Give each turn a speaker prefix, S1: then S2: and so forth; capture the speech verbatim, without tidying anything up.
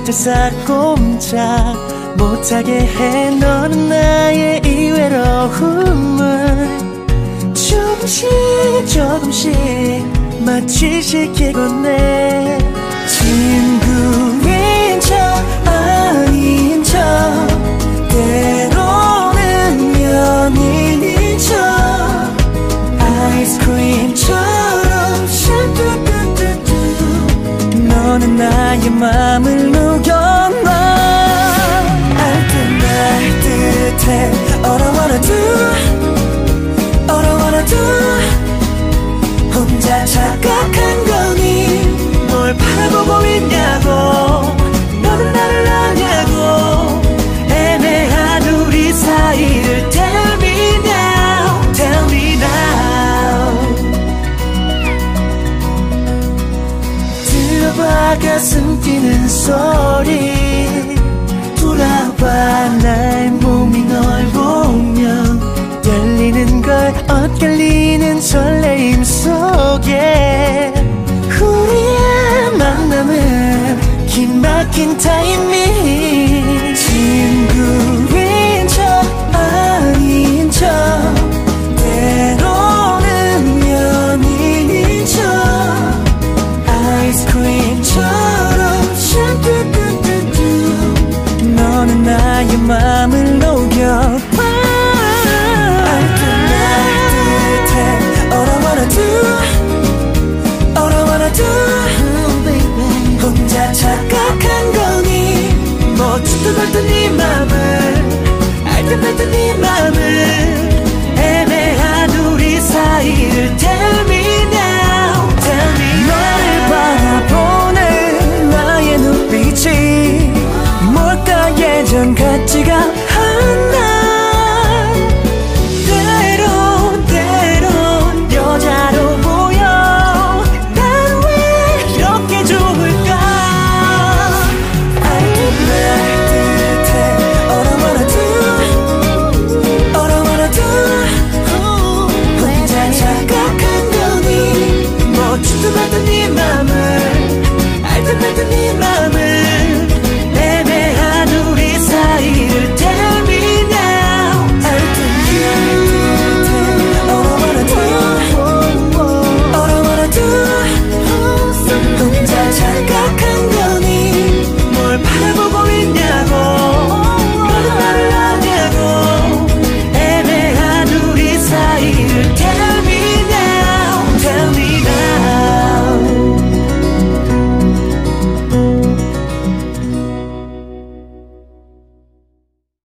S1: 혼자서 꼼짝 못하게 해. 너는 나의 이 외로움을 조금씩 조금씩 마치 시키곤 해. 친구인 척 아닌 척 때로는 연인인 척 아이스크림처럼 샤뚜뚜뚜뚜 너는 나의 맘을 녹여놔. 알듯 말듯해 All I wanna do All I wanna do 혼자 착각한 거니 뭘 바라보고 있냐고. 너는 나를 아냐고. 애매한 우리 사이를 Tell me now Tell me now. 들어봐 가슴 뛰는 소리. 돌아봐 나의 몸이 널 보면 떨리는 걸 엇갈리는 설레임 속에 우리의 만남은 기막힌 타이밍. 친구인 척 아닌 척 때로는 연인인 척 아이스크림처럼 샤뚜뚜뚜뚜 너는 나의 맘을 녹여봐. 알듯 말듯해 All I wanna do All I wanna do 혼자 착각한 거니 뭐 죽도 걸던 네 맘을